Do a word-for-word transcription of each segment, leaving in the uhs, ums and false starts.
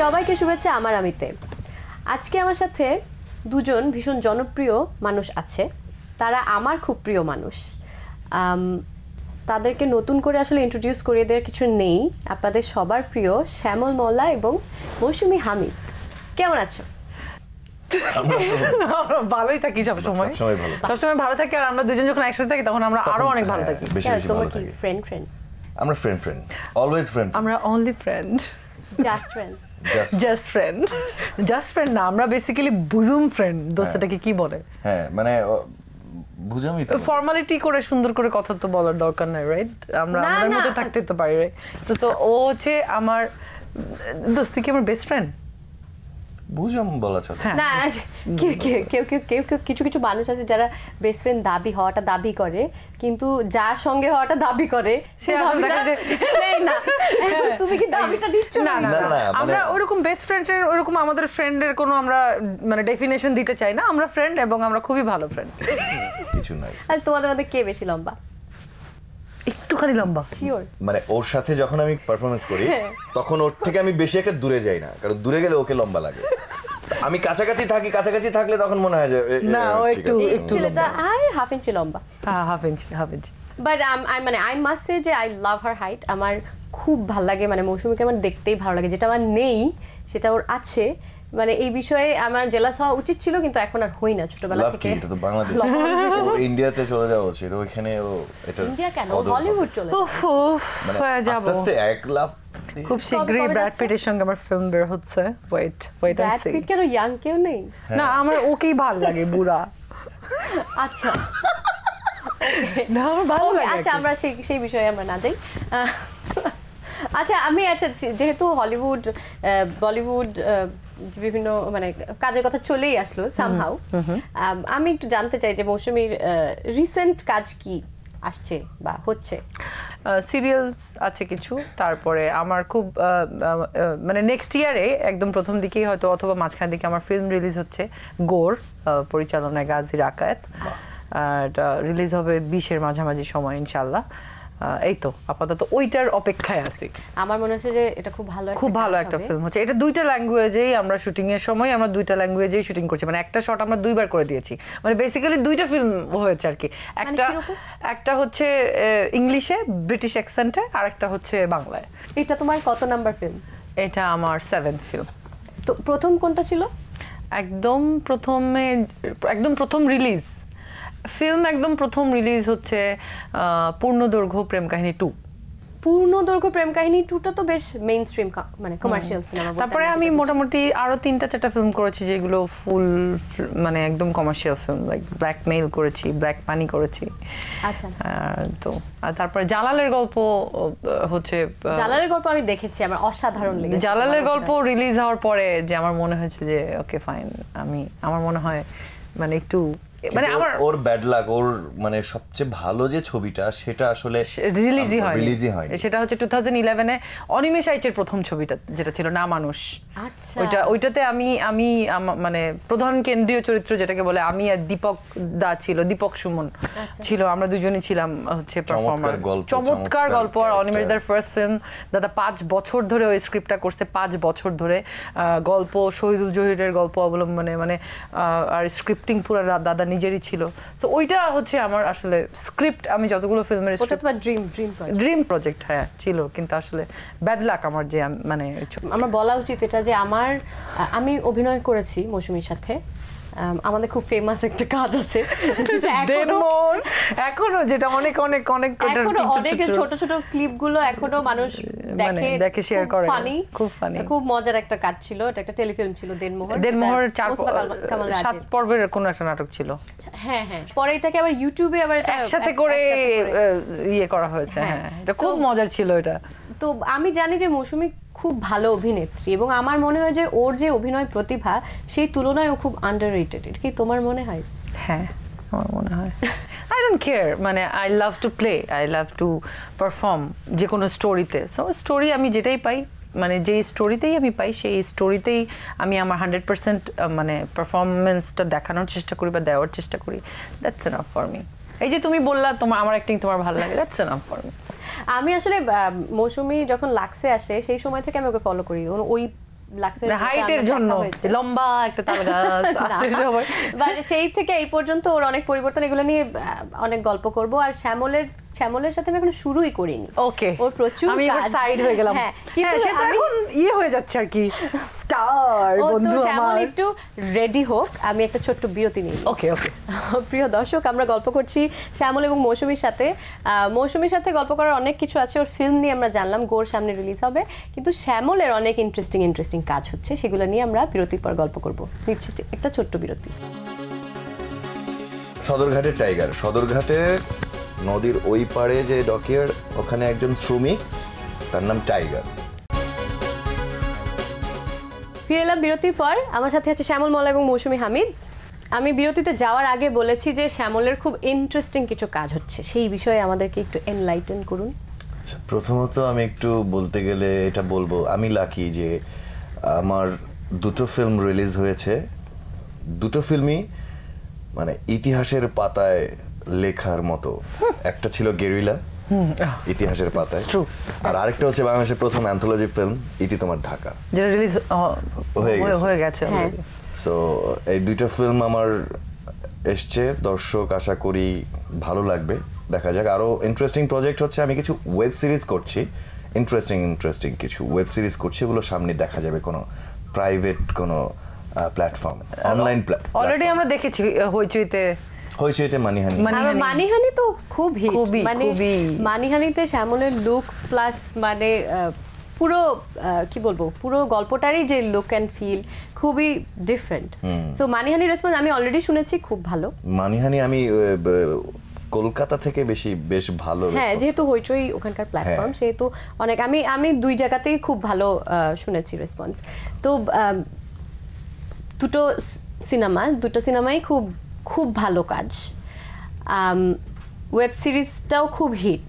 সবাইকে শুভেচ্ছা আমার আমিতে। আজকে আমার সাথে দুজন ভীষণ জনপ্রিয় মানুষ আছে, তারা আমার খুব প্রিয় মানুষ। তাদেরকে নতুন করে আসলে ইন্ট্রোডিউস করিয়ে দেওয়ার কিছু নেই। আপনাদের সবার প্রিয় শ্যামল মোল্লা এবং মৌসুমী হামিদ। কেমন আছো? ভালোই থাকি সবসময়, সবসময় ভালো থাকি। আর আমরা দুজন যখন একসাথে থাকি তখন আমরা আরো অনেক ভালো থাকি। তোমার কি ফ্রেন্ড ফ্রেন্ড? আমরা ফ্রেন্ড ফ্রেন্ড অলওয়েজ ফ্রেন্ড। আমরা only friend, just friend. Just friend, just friend না, আমরা বেসিক্যালি বুজুম ফ্রেন্ড। দোস্তাটাকে কি বলে? হ্যাঁ মানে বুঝামই তো, ফর্মালিটি করে সুন্দর করে কথা তো বলার দরকার নাই, রাইট? আমরা আমাদের মতো থাকতে তো পারি, রাইট? তো তো ও হচ্ছে আমার দোস্ত, কি আমার বেস্ট ফ্রেন্ড বুঝাম বলা চলে না। কেউ কেউ কেউ কেউ কেউ কিছু কিছু মানুষ আছে যারা বেস্ট ফ্রেন্ড দাবি হওয়াটা দাবি করে, কিন্তু যার সঙ্গে হওয়াটা দাবি করে সে না। তুমি কি দাবিটা দিচ্ছ? না না, আমরা ওরকম বেস্ট ফ্রেন্ডের ওরকম আমাদের ফ্রেন্ডের কোনো আমরা মানে ডেফিনেশন দিতে চাই না। আমরা ফ্রেন্ড এবং আমরা খুবই ভালো ফ্রেন্ড, কিছু নাই। আর তোমাদের মধ্যে কে বেশি লম্বা? একটুখানি লম্বা শিওর। মানে ওর সাথে যখন আমি পারফরমেন্স করি তখন ওর থেকে আমি বেশি একটা দূরে যাই না, কারণ দূরে গেলে ওকে লম্বা লাগে। আমি কাছাকাছি থাকি, কাছাকাছি থাকলে তখন মনে হয় যে না ও একটু একটু ছেলেটা আই হাফ ইঞ্চি লম্বা। হ্যাঁ half inch, half inch. But I মানে আই মাস্ট সে যে আই লাভ হার হাইট। আমার খুব ভালো লাগে, মানে মৌসুমীকে আমার দেখতেই ভালো লাগে। যেটা আমার নেই সেটা ওর আছে। মানে এই বিষয়ে আমার জেলাস হওয়া উচিত ছিল, কিন্তু এখন আর হই না। ছোটবেলা থেকে এটা তো বাংলাদেশ, ইন্ডিয়াতে চলে যাওয়া উচিত। ওইখানে ও এটা ইন্ডিয়া কেন, হলিউড চলে যাব। আস্তে আস্তে এক লাভ। খুব শীঘ্রই ব্র্যাড পিটের সঙ্গে আমার ফিল্ম বের হচ্ছে। Wait wait I see. Brad Pitt কেন, ইয়াং কেউ নেই? না আমার ওকেই ভালো লাগে, বুড়া। আচ্ছা না আমার ভালো লাগে। আচ্ছা আমরা সেই সেই বিষয়ে আমরা না যাই। আচ্ছা আমি আচ্ছা যেহেতু হলিউড বলিউড বিভিন্ন মানে কাজের কথা চলেই আসলো সামহাউ, আমি একটু জানতে চাই যে মৌসুমীর রিসেন্ট কাজ কি আসছে বা হচ্ছে? সিরিয়ালস আছে কিছু, তারপরে আমার খুব মানে নেক্সট ইয়ারে একদম প্রথম দিকেই হয়তো অথবা মাঝখান দিকে আমার ফিল্ম রিলিজ হচ্ছে। গোর পরিচালনায় গাজী রাকায়েত, আর রিলিজ হবে বিশের মাঝামাঝি সময় ইনশাল্লাহ। এই তো আপাতত ওইটার অপেক্ষায় আছি। আমার মনে হচ্ছে যে এটা খুব ভালো খুব ভালো একটা ফিল্ম হচ্ছে। এটা দুইটা ল্যাঙ্গুয়েজেই আমরা শুটিং এর সময় আমরা দুইটা ল্যাঙ্গুয়েজেই শুটিং করছি, মানে একটা শট আমরা দুইবার করে দিয়েছি। মানে বেসিক্যালি দুইটা ফিল্ম হয়েছে আর কি। একটা একটা হচ্ছে ইংলিশে ব্রিটিশ অ্যাকসেন্টে, আর একটা হচ্ছে বাংলায়। এটা তোমার কত নাম্বার ফিল্ম? এটা আমার সেভেন্থ ফিল্ম। তো প্রথম কোনটা ছিল? একদম প্রথমে একদম প্রথম রিলিজ ফিল্ম একদম প্রথম রিলিজ হচ্ছে পূর্ণদৈর্ঘ্য প্রেম কাহিনী টু। পূর্ণদৈর্ঘ্য প্রেম কাহিনী টুটা তো বেশ মেইন স্ট্রিম মানে কমার্শিয়াল সিনেমা। তারপরে আমি মোটামুটি আরো তিনটা চারটা ফিল্ম করেছি যেগুলো ফুল মানে একদম কমার্শিয়াল ফিল্ম, লাইক ব্ল্যাকমেইল করেছি, ব্ল্যাক পানি করেছি। আচ্ছা তো আর তারপরে জালালের গল্প হচ্ছে, জালালের গল্প আমি দেখেছি, আমার অসাধারণ লেগেছে। জালালের গল্প রিলিজ হওয়ার পরে যে আমার মনে হয়েছে যে ওকে ফাইন, আমি আমার মনে হয় মানে একটু মানে আমার ওর ব্যাড লাক, ওর মানে সবচেয়ে ভালো যে ছবিটা সেটা আসলে রিলিজই হয় রিলিজই হয় সেটা হচ্ছে টু থাউজেন্ড ইলেভেনে অনিমেষ আইচের প্রথম ছবিটা, যেটা ছিল না মানুষ। আচ্ছা ওইটা ওইটাতে আমি আমি মানে প্রধান কেন্দ্রীয় চরিত্র যেটাকে বলে আমি আর দীপক দা ছিল, দীপক সুমন ছিল, আমরা দুজনই ছিলাম হচ্ছে পারফর্মার। চমৎকার গল্প। আর অনিমেষ দার ফার্স্ট ফিল্ম, দাদা পাঁচ বছর ধরে ওই স্ক্রিপ্টটা করছে, পাঁচ বছর ধরে গল্প শহীদুল জহিরের গল্প অবলম্বনে, মানে আর স্ক্রিপ্টিং পুরো দাদা নিজেরই ছিল। সো ওইটা হচ্ছে আমার আসলে স্ক্রিপ্ট, আমি যতগুলো ফিল্মের ওটা তোমার dream dream project dream project হ্যাঁ ছিল, কিন্তু আসলে ব্যাড লাক আমার যে মানে আমার বলা উচিত এটা যে আমার আমি অভিনয় করেছি মৌসুমীর সাথে। আমাদের খুব ফেমাস একটা কাজ আছে এখনো, যেটা অনেক অনেক অনেক অনেক ছোট ছোট ক্লিপ গুলো এখনো মানুষ দেখে দেখে শেয়ার করে, ফানি, খুব ফানি, খুব মজার একটা কাজ ছিল। এটা একটা টেলিফিল্ম ছিল, দেনমোহর। দেনমোহর চার সাত পর্বের কোন একটা নাটক ছিল। হ্যাঁ হ্যাঁ, পরে এটাকে আবার ইউটিউবে আবার একসাথে করে ইয়ে করা হয়েছে। হ্যাঁ এটা খুব মজার ছিল এটা। তো আমি জানি যে মৌসুমী খুব ভালো অভিনেত্রী, এবং আমার মনে হয় যে ওর যে অভিনয় প্রতিভা সেই তুলনায় ও খুব আন্ডাররেটেড। কি তোমার মনে হয়? হ্যাঁ আমার মনে হয়। আই ডোন্ট কেয়ার, মানে I love to play, I love to perform যে কোনো স্টোরিতে। সো স্টোরি আমি যেটাই পাই, মানে যেই স্টোরিতেই আমি পাই সেই স্টোরিতেই আমি আমার হান্ড্রেড পার্সেন্ট মানে পারফরমেন্সটা দেখানোর চেষ্টা করি বা দেওয়ার চেষ্টা করি। That's enough for me. এই যে তুমি বললা তোমার আমার অ্যাক্টিং তোমার ভালো লাগে, দ্যাটস এনাফ ফর মি। আমি আসলে মৌসুমী যখন লাক্সে আসে সেই সময় থেকে আমি ওকে ফলো করি। ওই লাক্সের হাইটের জন্য লম্বা একটা তাল গাছ আছে সবাই, বাট সেই থেকে এই পর্যন্ত ওর অনেক পরিবর্তন, এগুলো নিয়ে অনেক গল্প করব। আর শ্যামলের শ্যামলের সাথে আমি এখনো শুরুই করিনি। ওকে, ওর প্রচুর আমি এবার সাইড হয়ে গেলাম। হ্যাঁ, কিন্তু সেটা এখন ইয়ে হয়ে যাচ্ছে আর কি, স্টার বন্ধু আমার। শ্যামল একটু রেডি হোক, আমি একটা ছোট্ট বিরতি নিই। ওকে ওকে। প্রিয় দর্শক, আমরা গল্প করছি শ্যামল এবং মৌসুমীর সাথে। মৌসুমীর সাথে গল্প করার অনেক কিছু আছে, ওর ফিল্ম নিয়ে আমরা জানলাম, গোর সামনে রিলিজ হবে, কিন্তু শ্যামলের অনেক ইন্টারেস্টিং ইন্টারেস্টিং কাজ হচ্ছে, সেগুলো নিয়ে আমরা বিরতির পর গল্প করব। নিচ্ছি একটা ছোট্ট বিরতি। সদরঘাটের টাইগার, সদরঘাটে নদীর ওই পাড়ে যে ডকইয়ার্ড, ওখানে একজন শ্রমিক, তার নাম টাইগার। ফিরে এলাম বিরতির পর, আমার সাথে আছে শ্যামল মল্লা এবং মৌসুমী হামিদ। আমি বিরতিতে যাওয়ার আগে বলেছি যে শ্যামলের খুব ইন্টারেস্টিং কিছু কাজ হচ্ছে, সেই বিষয়ে আমাদেরকে একটু এনলাইটেন করুন। আচ্ছা, প্রথমত আমি একটু বলতে গেলে এটা বলবো, আমি লাকি যে আমার দুটো ফিল্ম রিলিজ হয়েছে, দুটো ফিল্মই মানে ইতিহাসের পাতায় লেখার মতো। একটা ছিল গেরিলা, ইতিহাসের পাতায়, আর আরেকটা হচ্ছে বাংলাদেশের প্রথম অ্যান্থোলজি ফিল্ম ইতি তোমার ঢাকা, যেটা রিলিজ হয়ে গেছে। সো এই দুইটা ফিল্ম আমার এসছে, দর্শক আশা করি ভালো লাগবে, দেখা যাক। আরো ইন্টারেস্টিং প্রজেক্ট হচ্ছে, আমি কিছু ওয়েব সিরিজ করছি, ইন্টারেস্টিং ইন্টারেস্টিং কিছু ওয়েব সিরিজ করছি, এগুলো সামনে দেখা যাবে কোনো প্রাইভেট কোনো প্ল্যাটফর্ম, অনলাইন প্ল্যাটফর্ম। অলরেডি আমরা দেখেছি হইচইতে, হইচইতে মানিহানি। মানিহানি তো খুব হিট, মানে মানিহানিতে শ্যামলের লুক প্লাস মানে পুরো কি বলবো, পুরো গল্পটারই যে লুক অ্যান্ড ফিল খুবই ডিফারেন্ট। সো মানিহানি রেসপন্স আমি অলরেডি শুনেছি খুব ভালো। মানিহানি আমি কলকাতা থেকে বেশি বেশ ভালো, হ্যাঁ, যেহেতু হইচই ওখানকার প্ল্যাটফর্ম, সেহেতু অনেক আমি আমি দুই জায়গাতেই খুব ভালো শুনেছি রেসপন্স। তো দুটো সিনেমা দুটো সিনেমাই খুব খুব ভালো কাজ। ওয়েব সিরিজটাও খুব হিট,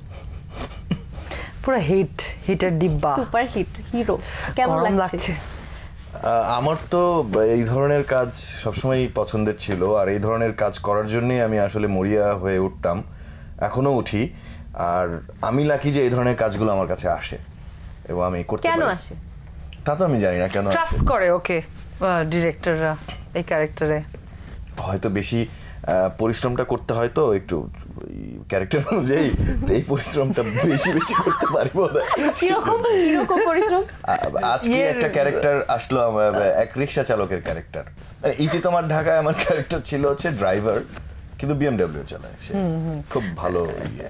পুরো হিট, হিটের ডিব্বা, সুপার হিট, হিরো। কেমন লাগছে? আমার তো এই ধরনের কাজ সবসময় পছন্দের ছিল, আর এই ধরনের কাজ করার জন্যই আমি আসলে মরিয়া হয়ে উঠতাম, এখনো উঠি। আর আমি লাকি যে এই ধরনের কাজগুলো আমার কাছে আসে এবং আমি করতে পারি। কেন আসে তা তো আমি জানি না, কেন ট্রাস্ট করে ওকে ডিরেক্টররা এই ক্যারেক্টারে, হয়তো বেশি পরিশ্রমটা করতে হয়, তো একটু ক্যারেক্টার অনুযায়ী এই পরিশ্রমটা বেশি বেশি করতে পারি বোধহয়। কিরকম কিরকম পরিশ্রম? আজকে একটা ক্যারেক্টার আসলো, এক রিক্সা চালকের ক্যারেক্টার। ইতি তোমার ঢাকায় আমার ক্যারেক্টার ছিল হচ্ছে ড্রাইভার, কিন্তু বিএমডব্লিউ চালায়, সে খুব ভালো।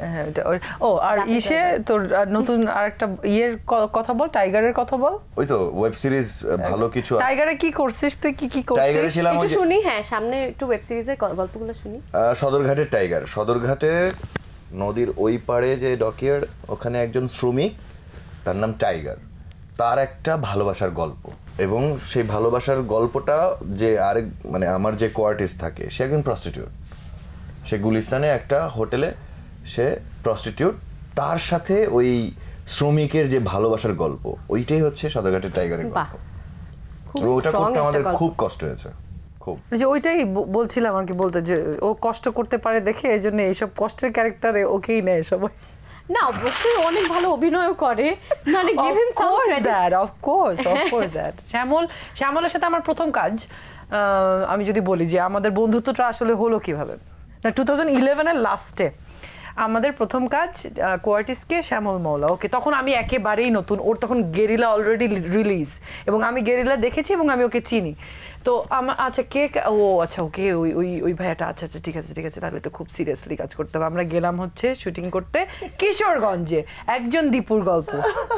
ও আর ইসে তোর নতুন আরেকটা ইয়ের কথা বল, টাইগারের কথা বল। ওই তো ওয়েব সিরিজ ভালো কিছু। টাইগারে কি করছিস তুই? কি কি করছিস? টাইগারে ছিলাম, একটু শুনি। হ্যাঁ, সামনে একটু ওয়েব সিরিজের গল্পগুলো শুনি। সদরঘাটের টাইগার, সদরঘাটে নদীর ওই পাড়ে যে ডকইয়ার্ড, ওখানে একজন শ্রমিক, তার নাম টাইগার, তার একটা ভালোবাসার গল্প। এবং সেই ভালোবাসার গল্পটা যে আরেক মানে আমার যে কোয়ার্টিস্ট থাকে, সে একজন প্রস্টিটিউট, সে গুলিস্তানে একটা হোটেলে সে প্রস্টিটিউট, তার সাথে ওই শ্রমিকের যে ভালোবাসার গল্প, ওইটাই হচ্ছে সদরঘাটের টাইগারের গল্প। ওটা করতে আমাদের খুব কষ্ট হয়েছে, খুব। যে ওইটাই বলছিলাম আর কি বলতে, যে ও কষ্ট করতে পারে দেখে এই জন্য এইসব কষ্টের ক্যারেক্টারে ওকেই নেয় সবাই। না, অবশ্যই অনেক ভালো অভিনয় করে, মানে give him some credit. Of course of course that. Shyamal শ্যামলের সাথে আমার প্রথম কাজ, আমি যদি বলি যে আমাদের বন্ধুত্বটা আসলে হলো কিভাবে, না টু থাউজেন্ড ইলেভেনের লাস্টে আমাদের প্রথম কাজ কোয়ার্টিসকে শ্যামল মৌলা। ওকে, তখন আমি একেবারেই নতুন, ওর তখন গেরিলা অলরেডি রিলিজ, এবং আমি গেরিলা দেখেছি এবং আমি ওকে চিনি। তো আমার আচ্ছা কে, ও আচ্ছা ওকে ওই ওই ওই ভাইয়াটা, আচ্ছা আচ্ছা ঠিক আছে ঠিক আছে, তাহলে তো খুব সিরিয়াসলি কাজ করতে হবে। আমরা গেলাম হচ্ছে শুটিং করতে কিশোরগঞ্জে, একজন দীপুর গল্প।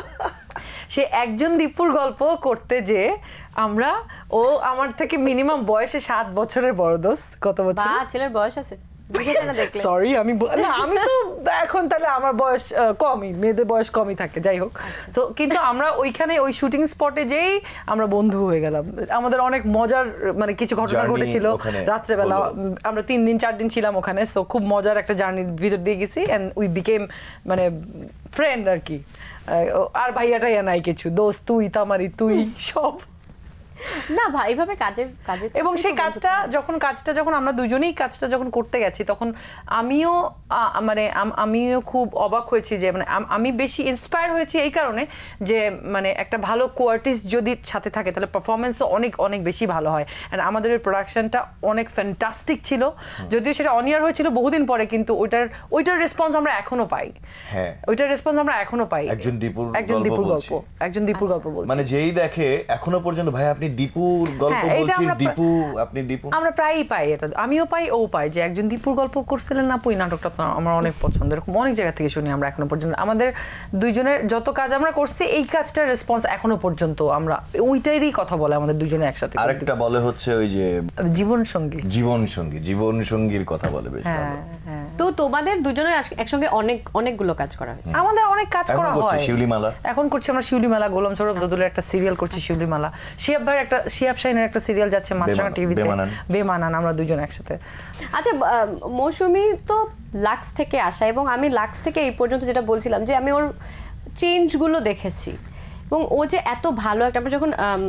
সে একজন দীপুর গল্প করতে যে আমরা, ও আমার থেকে মিনিমাম বয়সে সাত বছরের বড় দোস্ত। কত বছর? ছেলের বয়স আছে? সরি, আমি না আমি তো এখন তাহলে আমার বয়স কমই, মেয়েদের বয়স কমই থাকে, যাই হোক। তো কিন্তু আমরা ওইখানে ওই শুটিং স্পটে যেই আমরা বন্ধু হয়ে গেলাম। আমাদের অনেক মজার মানে কিছু ঘটনা ঘটেছিল রাত্রেবেলা, আমরা তিন দিন চার দিন ছিলাম ওখানে, সো খুব মজার একটা জার্নির ভিতর দিয়ে গেছি, অ্যান্ড উই বিকেম মানে ফ্রেন্ড আর কি। আর ভাইয়াটাই নাই কিছু, দোস্ত তুই তামারি তুই সব। না ভাই এইভাবে কাজের কাজের এবং সেই কাজটা যখন কাজটা যখন আমরা দুজনেই কাজটা যখন করতে গেছি তখন আমিও মানে আমিও খুব অবাক হয়েছি যে মানে আমি বেশি ইন্সপায়ার হয়েছি এই কারণে যে মানে একটা ভালো কোয়ার্টিস্ট যদি সাথে থাকে তাহলে পারফরমেন্সও অনেক অনেক বেশি ভালো হয় অ্যান্ড আমাদের প্রোডাকশনটা অনেক ফ্যান্টাস্টিক ছিল যদিও সেটা অনিয়ার হয়েছিল বহুদিন পরে কিন্তু ওইটার ওইটার রেসপন্স আমরা এখনো পাই হ্যাঁ ওইটার রেসপন্স আমরা এখনো পাই একজন দীপুর একজন দীপুর গল্প একজন দীপুর গল্প বলছি মানে যেই দেখে এখনো পর্যন্ত ভাই আপনি দীপুর গল্প বলছেন দীপু আপনি দীপু আমরা প্রায়ই পাই এটা আমিও পাই ও পাই যে একজন দীপুর গল্প করছিলেন না ওই নাটকটা তো আমার অনেক পছন্দ এরকম অনেক জায়গা থেকে শুনি আমরা এখনো পর্যন্ত আমাদের দুইজনের যত কাজ আমরা করছি এই কাজটার রেসপন্স এখনো পর্যন্ত আমরা ওইটারই কথা বলে আমাদের দুইজনে একসাথে আরেকটা বলে হচ্ছে ওই যে জীবন সঙ্গী জীবন সঙ্গী জীবন সঙ্গীর কথা বলে বেশ ভালো তো তোমাদের দুজনের একসঙ্গে অনেক অনেকগুলো কাজ করা হয়েছে আমাদের অনেক কাজ করা হয় শিউলিমালা এখন করছি আমরা শিউলিমালা গোলাম সৌরভ দোদুলের একটা সিরিয়াল করছি শিউলিমালা শিয়াব ভাইয়ের একটা শিয়াব শাহিনের একটা সিরিয়াল যাচ্ছে মাছরাঙা টিভিতে বেমানান আমরা দুজন একসাথে আচ্ছা মৌসুমী তো লাক্স থেকে আসা এবং আমি লাক্স থেকে এই পর্যন্ত যেটা বলছিলাম যে আমি ওর চেঞ্জগুলো দেখেছি এবং ও যে এত ভালো একটা আমরা যখন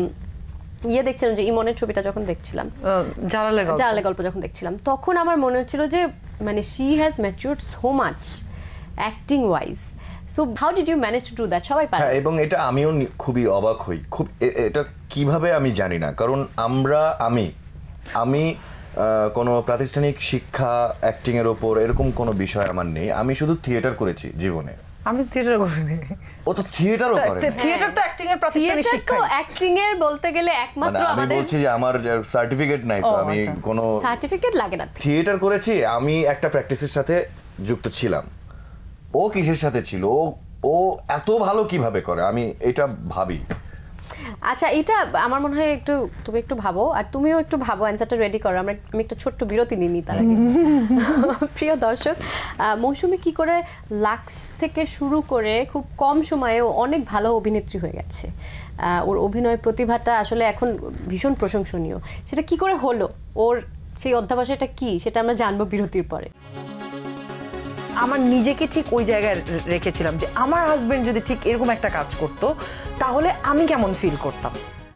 ইয়ে দেখছিলাম যে ইমনের ছবিটা যখন দেখছিলাম জালালের গল্প জালালের গল্প যখন দেখছিলাম তখন আমার মনে হচ্ছিল যে মানে she has matured so much acting wise so how did you manage to do that সবাই পারে হ্যাঁ এবং এটা আমিও খুবই অবাক হই খুব এটা কিভাবে আমি জানি না কারণ আমরা আমি আমি কোনো প্রাতিষ্ঠানিক শিক্ষা অ্যাক্টিং এর উপর এরকম কোনো বিষয় আমার নেই আমি শুধু থিয়েটার করেছি জীবনে আমি থিয়েটার করিনি ও তো থিয়েটারও করে থিয়েটার তো অ্যাক্টিং এর প্রাতিষ্ঠানিক শিক্ষা তো অ্যাক্টিং এর বলতে গেলে একমাত্র আমাদের আমি বলছি যে আমার সার্টিফিকেট নাই তো আমি কোনো সার্টিফিকেট লাগে না থিয়েটার করেছি আমি একটা প্র্যাকটিসের সাথে যুক্ত ছিলাম ও কিসের সাথে ছিল ও ও এত ভালো কিভাবে করে আমি এটা ভাবি আচ্ছা এটা আমার মনে হয় একটু তুমি একটু ভাবো আর তুমিও একটু ভাবো অ্যানসারটা রেডি করো আমরা আমি একটা ছোট্ট বিরতি নিই নি তার আগে প্রিয় দর্শক মৌসুমী কি করে লাক্স থেকে শুরু করে খুব কম সময়ে অনেক ভালো অভিনেত্রী হয়ে গেছে ওর অভিনয় প্রতিভাটা আসলে এখন ভীষণ প্রশংসনীয় সেটা কি করে হলো ওর সেই অধ্যাবসায়টা কি সেটা আমরা জানবো বিরতির পরে আমার নিজেকে ঠিক ওই জায়গায় রেখেছিলাম যে আমার হাজবেন্ড যদি ঠিক এরকম একটা কাজ করতো তাহলে আমি কেমন ফিল করতাম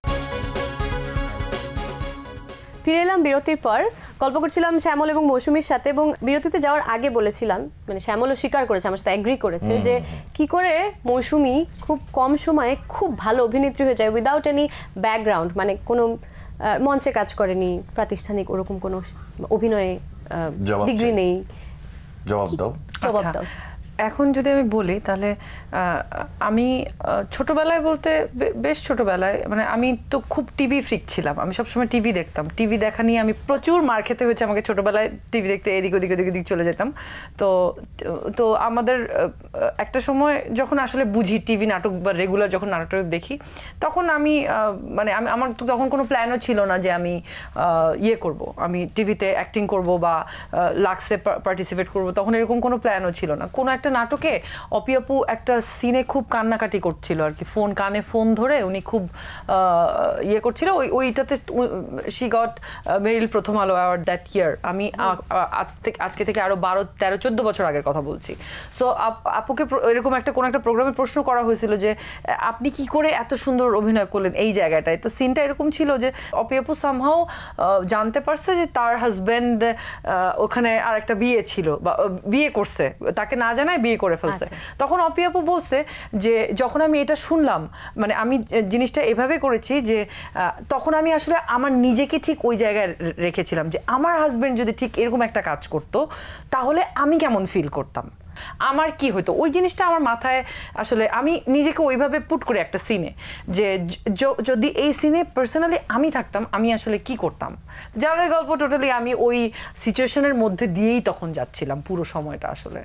ফিরে এলাম বিরতির পর গল্প করছিলাম শ্যামল এবং মৌসুমীর সাথে এবং বিরতিতে যাওয়ার আগে বলেছিলাম মানে শ্যামলও স্বীকার করেছে আমার সাথে এগ্রি করেছে যে কি করে মৌসুমী খুব কম সময়ে খুব ভালো অভিনেত্রী হয়ে যায় উইদাউট এনি ব্যাকগ্রাউন্ড মানে কোনো মঞ্চে কাজ করেনি প্রাতিষ্ঠানিক ওরকম কোনো অভিনয়ে ডিগ্রি নেই জবাব দাও জবাব দাও এখন যদি আমি বলি তাহলে আমি ছোটবেলায় বলতে বেশ ছোটবেলায় মানে আমি তো খুব টিভি ফ্রিক ছিলাম আমি সবসময় টিভি দেখতাম টিভি দেখা নিয়ে আমি প্রচুর মার খেতে হয়েছে আমাকে ছোটবেলায় টিভি দেখতে এদিক ওদিক ওদিক ওদিক চলে যেতাম তো তো আমাদের একটা সময় যখন আসলে বুঝি টিভি নাটক বা রেগুলার যখন নাটক দেখি তখন আমি মানে আমি আমার তো তখন কোনো প্ল্যানও ছিল না যে আমি ইয়ে করব আমি টিভিতে অ্যাক্টিং করব বা লাক্সে পার্টিসিপেট করব তখন এরকম কোনো প্ল্যানও ছিল না কোনো একটা নাটকে অপি আপু একটা সিনে খুব কান্নাকাটি করছিল আর কি ফোন কানে ফোন ধরে উনি খুব ইয়ে করছিল ওই ওইটাতে শি গট মেরিল প্রথম আলো অ্যাওয়ার্ড দ্যাট ইয়ার আমি আজ থেকে আজকে থেকে আরো বারো তেরো চোদ্দ বছর আগের কথা বলছি সো আপুকে এরকম একটা কোনো একটা প্রোগ্রামে প্রশ্ন করা হয়েছিল যে আপনি কি করে এত সুন্দর অভিনয় করলেন এই জায়গাটায় তো সিনটা এরকম ছিল যে অপি আপু সামহাও জানতে পারছে যে তার হাজব্যান্ড ওখানে আর একটা বিয়ে ছিল বা বিয়ে করছে তাকে না জানায় বিয়ে করে ফেলছে তখন অপি আপু বলছে যে যখন আমি এটা শুনলাম মানে আমি জিনিসটা এভাবে করেছি যে তখন আমি আসলে আমার নিজেকে ঠিক ওই জায়গায় রেখেছিলাম যে আমার হাজবেন্ড যদি ঠিক এরকম একটা কাজ করতো তাহলে আমি কেমন ফিল করতাম আমার কি হতো ওই জিনিসটা আমার মাথায় আসলে আমি নিজেকে ওইভাবে পুট করে একটা সিনে যে যদি এই সিনে পার্সোনালি আমি থাকতাম আমি আসলে কি করতাম জালালের গল্প টোটালি আমি ওই সিচুয়েশনের মধ্যে দিয়েই তখন যাচ্ছিলাম পুরো সময়টা আসলে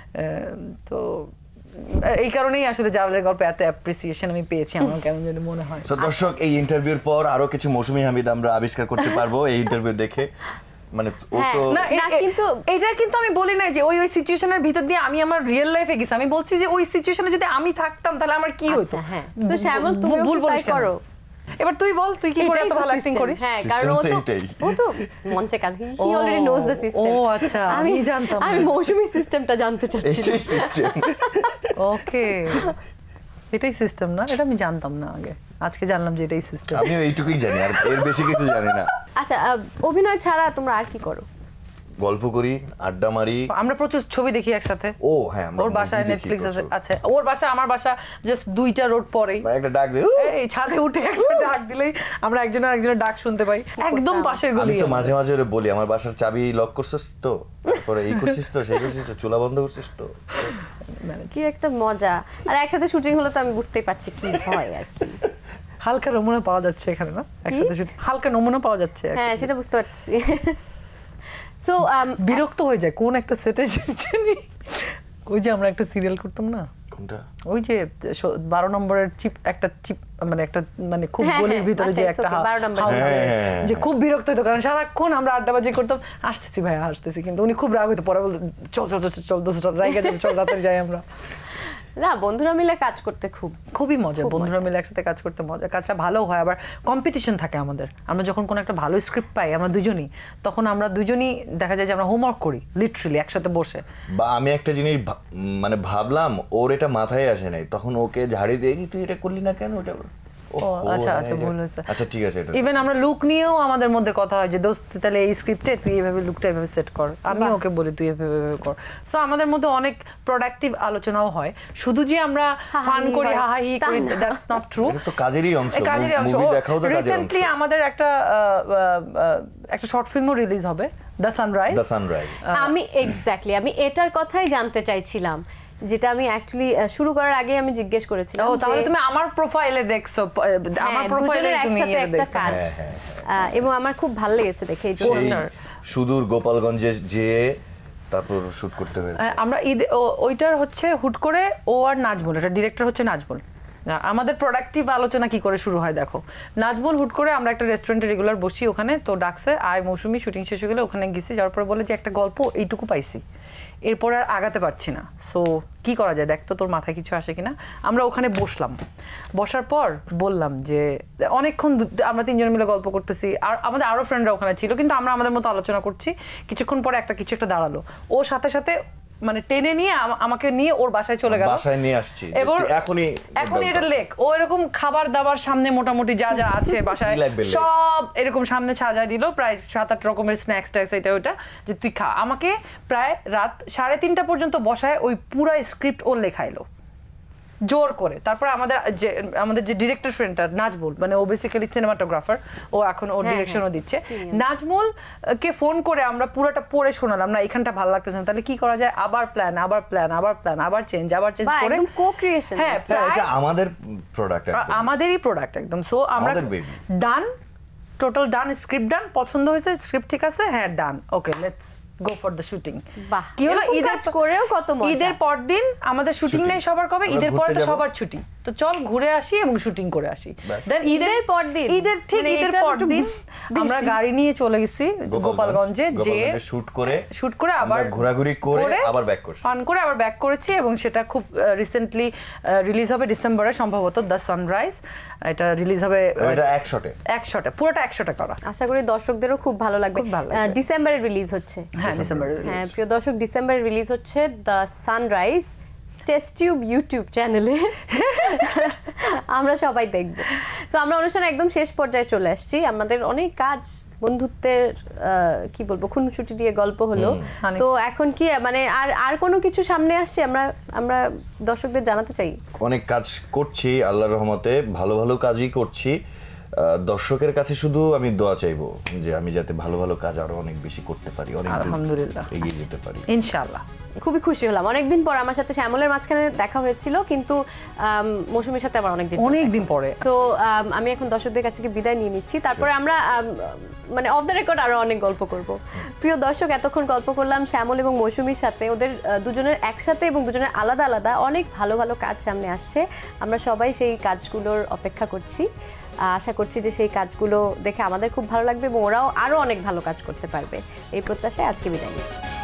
তো এই কারণেই আসলে জালালের গল্পে এত অ্যাপ্রিসিয়েশন আমি পেয়েছি আমার কেমন যেন মনে হয় তো দর্শক এই ইন্টারভিউর পর আরো কিছু মৌসুমী হামিদ আমরা আবিষ্কার করতে পারবো এই ইন্টারভিউ দেখে মানে ও তো না কিন্তু এটা কিন্তু আমি বলি না যে ওই ওই সিচুয়েশনের ভিতর দিয়ে আমি আমার রিয়েল লাইফে গেছি আমি বলছি যে ওই সিচুয়েশনে যদি আমি থাকতাম তাহলে আমার কি হতো হ্যাঁ তো শ্যামল তুমি ভুল বলিস করো এবার তুই বল তুই কি করে এত ভালো অ্যাক্টিং করিস হ্যাঁ কারণ ও তো ও তো মঞ্চে কাজ he already knows the system ও আচ্ছা আমি জানতাম আমি মৌসুমী সিস্টেমটা জানতে চাচ্ছি সিস্টেম ওকে এটাই সিস্টেম না এটা আমি জানতাম না আগে আজকে জানলাম যে এটাই সিস্টেম। আমিও এইটুকুই জানি, আর এর বেশি কিছু জানি না। আচ্ছা, অভিনয় ছাড়া তোমরা আর কি করো? গল্প করি, আড্ডা মারি, আমরা প্রচুর ছবি দেখি একসাথে। ও হ্যাঁ, ওর বাসায় নেটফ্লিক্স আছে। আচ্ছা, ওর বাসা আমার বাসা জাস্ট দুইটা রোড পরেই। একটা ডাক দিই, এই ছাদে উঠে একটা ডাক দিলেই আমরা একজন আর একজনের ডাক শুনতে পাই, একদম পাশের গলি। আমি তো মাঝে মাঝে ওরে বলি, আমার বাসার চাবি লক করছিস তো, তারপরে এই করছিস তো, সেই করছিস তো, চুলা বন্ধ করছিস তো। কি একটা মজা। আর একসাথে শুটিং হলো তো আমি বুঝতেই পারছি কি হয় আর কি। হালকা নমুনা পাওয়া যাচ্ছে এখানে না, একসাথে হালকা নমুনা পাওয়া যাচ্ছে। হ্যাঁ, সেটা বুঝতে পারছি। সো বিরক্ত হয়ে যায় কোন একটা সেটে জানি, ওই যে আমরা একটা সিরিয়াল করতাম না, কোনটা, ওই যে বারো নম্বরের চিপ, একটা চিপ মানে একটা মানে খুব গলির ভিতরে যে একটা যে খুব বিরক্ত হতো, কারণ সারাক্ষণ আমরা আড্ডাবাজি করতাম, আসতেছি ভাইয়া আসতেছি, কিন্তু উনি খুব রাগ হইতো, পরে বলতো চল চল চল চল দোষটা রাইগা যাবে, চল রাতে যাই আমরা। না, বন্ধুরা মিলে কাজ করতে খুব খুবই মজা, বন্ধুরা মিলে একসাথে কাজ করতে মজা, কাজটা ভালো হয়, আবার কম্পিটিশন থাকে আমাদের। আমরা যখন কোনো একটা ভালো স্ক্রিপ্ট পাই আমরা দুজনই, তখন আমরা দুজনই দেখা যায় যে আমরা হোমওয়ার্ক করি লিটারালি একসাথে বসে। বা আমি একটা জিনিস মানে ভাবলাম, ওর এটা মাথায় আসে নাই, তখন ওকে ঝাড়ি দিয়ে তুই এটা করলি না কেন, ওটা আচ্ছা আচ্ছা ভুল হয়েছে, আচ্ছা ঠিক আছে। ইভেন আমরা লুক নিয়েও আমাদের মধ্যে কথা হয় যে দোস্ত তাহলে এই স্ক্রিপ্টে তুই এইভাবে লুকটা এইভাবে সেট কর, আমি ওকে বলি তুই এভাবে কর। সো আমাদের মধ্যে অনেক প্রোডাক্টিভ আলোচনাও হয়, শুধু যে আমরা ফান করি হাহাহি করি দ্যাটস নট ট্রু। এটা তো কাজেরই অংশ, কাজেরই অংশ। রিসেন্টলি আমাদের একটা একটা শর্ট ফিল্মও রিলিজ হবে, দ্য সানরাইজ। দ্য সানরাইজ আমি এক্স্যাক্টলি আমি এটার কথাই জানতে চাইছিলাম, যেটা আমি অ্যাকচুয়ালি শুরু করার আগে আমি জিজ্ঞেস করেছিলাম। ও তাহলে তুমি আমার প্রোফাইলে দেখছো, আমার প্রোফাইলে তুমি একটা কাজ, এবং আমার খুব ভালো লেগেছে দেখে এই পোস্টার। সুদূর গোপালগঞ্জে যে তারপর শুট করতে হয়েছে। আমরা ঈদ ওইটার হচ্ছে হুট করে ও আর নাজমুল, এটা ডিরেক্টর হচ্ছে নাজমুল। আমাদের প্রোডাক্টিভ আলোচনা কি করে শুরু হয় দেখো, নাজমুল হুট করে আমরা একটা রেস্টুরেন্টে রেগুলার বসি, ওখানে তো ডাকছে আয় মৌসুমি, শুটিং শেষ হয়ে গেলে ওখানে গেছি, যাওয়ার পরে বলে যে একটা গল্প এইটুকু পাইছি, এরপর আর আগাতে পারছি না, সো কি করা যায় দেখ তো তোর মাথায় কিছু আসে কিনা। আমরা ওখানে বসলাম, বসার পর বললাম যে অনেকক্ষণ আমরা তিনজন মিলে গল্প করতেছি, আর আমাদের আরো ফ্রেন্ডরা ওখানে ছিল, কিন্তু আমরা আমাদের মতো আলোচনা করছি। কিছুক্ষণ পরে একটা কিছু একটা দাঁড়ালো, ও সাথে সাথে মানে টেনে নিয়ে আমাকে নিয়ে ওর বাসায় চলে গেল, বাসায় নিয়ে আসছি এবার এখনই এখনই এটা লেক, ও এরকম খাবার দাবার সামনে মোটামুটি যা যা আছে বাসায় সব এরকম সামনে সাজায় দিল, প্রায় সাত আট রকমের স্ন্যাক্স ট্যাক্স এটা ওইটা, যে তুই খা। আমাকে প্রায় রাত সাড়ে তিনটা পর্যন্ত বসায় ওই পুরা স্ক্রিপ্ট ও লেখাইলো জোর করে। তারপর আমাদের যে আমাদের যে ডিরেক্টর ফ্রেন্ডটা নাজমুল, মানে ও বেসিক্যালি সিনেমাটোগ্রাফার, ও এখন ও ডিরেকশনও দিচ্ছে। নাজমুল কে ফোন করে আমরা পুরোটা পড়ে শোনালাম, না এখানটা ভালো লাগতেছে না, তাহলে কি করা যায়, আবার প্ল্যান আবার প্ল্যান আবার প্ল্যান আবার চেঞ্জ আবার চেঞ্জ করে কো-ক্রিয়েশন। হ্যাঁ, এটা আমাদের প্রোডাক্ট, আমাদেরই প্রোডাক্ট একদম। সো আমরা ডান, টোটাল ডান, স্ক্রিপ্ট ডান, পছন্দ হয়েছে, স্ক্রিপ্ট ঠিক আছে, হ্যাঁ done, okay let's go for the shooting. কি হলো, ঈদের করেও কত মজা, ঈদের পর দিন আমাদের শুটিং নেই সবার, কবে ঈদের পরে তো সবার ছুটি, তো চল ঘুরে আসি এবং শুটিং করে আসি। দেন ঈদের পর দিন, ঈদের ঠিক ঈদের পর দিন আমরা গাড়ি নিয়ে চলে গেছি গোপালগঞ্জে, যে শুট করে শুট করে আবার ঘোরাঘুরি করে আবার ব্যাক করছি, ফান করে আবার ব্যাক করেছি, এবং সেটা খুব রিসেন্টলি রিলিজ হবে ডিসেম্বরে সম্ভবত, দ্য সানরাইজ। এটা রিলিজ হবে এটা এক শটে এক শটে পুরোটা এক শটে করা। আশা করি দর্শকদেরও খুব ভালো লাগবে। ডিসেম্বরে রিলিজ হচ্ছে। হ্যাঁ ডিসেম্বরে। হ্যাঁ প্রিয় দর্শক, ডিসেম্বরে রিলিজ হচ্ছে the sunrise test tube YouTube চ্যানেলে, আমরা সবাই দেখব। তো আমরা অনুষ্ঠানে একদম শেষ পর্যায়ে চলে আসছি। আমাদের অনেক কাজ, বন্ধুত্বের কি বলবো খুনসুটি দিয়ে গল্প হলো, তো এখন কি মানে আর আর কোনো কিছু সামনে আসছে আমরা আমরা দর্শকদের জানাতে চাই? অনেক কাজ করছি আল্লাহর রহমতে, ভালো ভালো কাজই করছি। দর্শকের কাছে শুধু আমি দোয়া চাইবো যে আমি যাতে ভালো ভালো কাজ আরো অনেক বেশি করতে পারি, অনেক আলহামদুলিল্লাহ এগিয়ে যেতে পারি ইনশাআল্লাহ। খুবই খুশি হলাম, অনেকদিন পর আমার সাথে শ্যামলের মাঝখানে দেখা হয়েছিল, কিন্তু মৌসুমীর সাথে আবার অনেকদিন অনেকদিন পরে। তো আমি এখন দর্শকদের কাছ থেকে বিদায় নিয়ে নিচ্ছি, তারপরে আমরা মানে অফ দ্য রেকর্ড আরো অনেক গল্প করব। প্রিয় দর্শক, এতক্ষণ গল্প করলাম শ্যামল এবং মৌসুমীর সাথে, ওদের দুজনের একসাথে এবং দুজনের আলাদা আলাদা অনেক ভালো ভালো কাজ সামনে আসছে। আমরা সবাই সেই কাজগুলোর অপেক্ষা করছি, আশা করছি যে সেই কাজগুলো দেখে আমাদের খুব ভালো লাগবে এবং ওরাও আরো অনেক ভালো কাজ করতে পারবে। এই প্রত্যাশায় আজকে বিদায় নিচ্ছি।